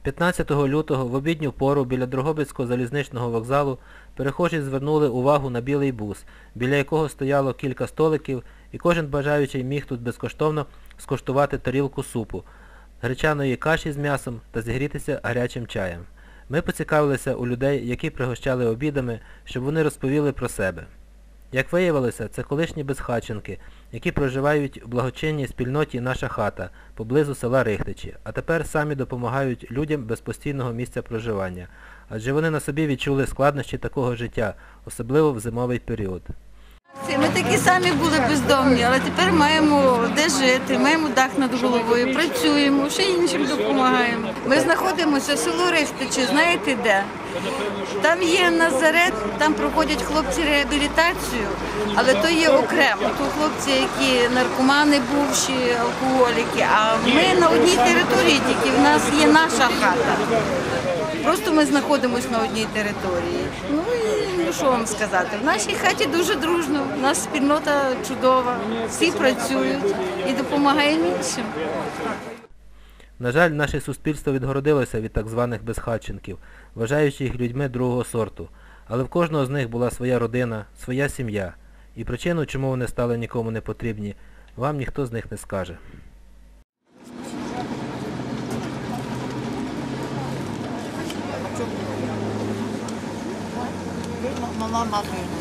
15 лютого в обідню пору біля Дрогобицького залізничного вокзалу перехожі звернули увагу на білий бус, біля якого стояло кілька столиків, і кожен бажаючий міг тут безкоштовно скуштувати тарілку супу, гречаної каші з м'ясом та зігрітися гарячим чаєм. Ми поцікавилися у людей, які пригощали обідами, щоб вони розповіли про себе. Як виявилося, це колишні безхатченки, які проживають в благочинній спільноті «Наша хата» поблизу села Рихтичі, а тепер самі допомагають людям без постійного місця проживання, адже вони на собі відчули складнощі такого життя, особливо в зимовий період. Ми такі самі були бездомні, але тепер маємо де жити, маємо дах над головою, працюємо, ще іншим допомагаємо. Ми знаходимося в село Рихтичі, знаєте де? Там є Назарет, там проходять хлопці реабілітацію, але то є окремо. То хлопці, які наркомани бувші, алкоголіки, а ми на одній території тільки, в нас є наша хата. Просто ми знаходимося на одній території. Ну і що вам сказати, в нашій хаті дуже дружно, у нас спільнота чудова, всі працюють і допомагаємо іншим. На жаль, наше суспільство відгородилося від так званих безхатченків, вважаючи їх людьми другого сорту. Але в кожного з них була своя родина, своя сім'я. І причину, чому вони стали нікому не потрібні, вам ніхто з них не скаже. Мама